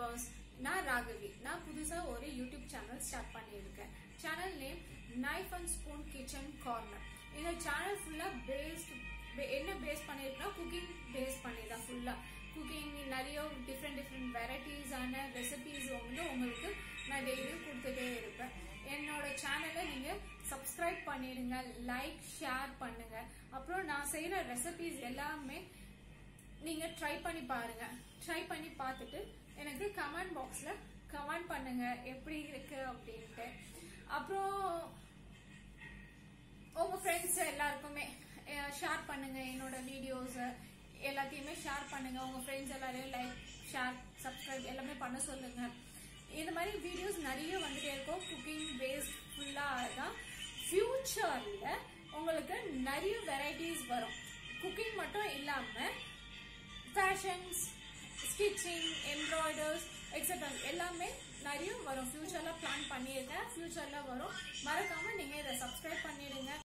viewers, நான் ராகவி. நான் புதுசா ஒரு YouTube channel start பண்ணியிருக்கேன். Channel name Knife and Spoon Kitchen Corner. இந்த channel full-ஆ என்ன பேஸ் பண்ணிருக்கா குக்கிங் பேஸ் பண்ணிருக்கா ஃபுல்லா குக்கிங் நிறைய டிஃபரெண்ட் வெரைட்டிஸ் ஆன ரெசிபிஸ் வந்து உங்களுக்கு நான் டெய்லி கொடுத்துட்டே இருப்பேன். என்னோட சேனலை நீங்க சப்ஸ்கிரைப் பண்ணிடுங்க, லைக் ஷேர் பண்ணுங்க. அப்புறம் நான் செய்யற ரெசிபிஸ் எல்லாமே நீங்க ட்ரை பண்ணி பாருங்க. ட்ரை பண்ணி பார்த்துட்டு எனக்கு கமெண்ட் பாக்ஸ்ல கமெண்ட் பண்ணுங்க எப்படி இருக்கு அப்படின்ட்டு. அப்புறம் உங்க ஃப்ரெண்ட்ஸ் எல்லாருக்குமே ஷேர் பண்ணுங்க. என்னோட வீடியோஸ் எல்லாத்தையுமே ஷேர் பண்ணுங்க. உங்க ஃப்ரெண்ட்ஸ் எல்லாரையும் லைக் ஷேர் சப்ஸ்கிரைப் எல்லாமே பண்ண சொல்லுங்க. இந்த மாதிரி வீடியோஸ் நிறைய வந்துட்டே இருக்கும். குக்கிங் பேஸ்ட் ஃபுல்லா தான். ஃபியூச்சர்ல உங்களுக்கு நிறைய வெரைட்டிஸ் வரும். குக்கிங் மட்டும் இல்லாம ஃபேஷன்ஸ், ஸ்டிச்சிங், எம்ப்ராய்டர்ஸ் எக்ஸெட்ரா எல்லாமே நிறைய வரும். ஃபியூச்சர்ல பிளான் பண்ணியிருக்கேன். ஃபியூச்சர்ல வரும். மறக்காம நீங்க இதை சப்ஸ்கிரைப் பண்ணிடுங்க.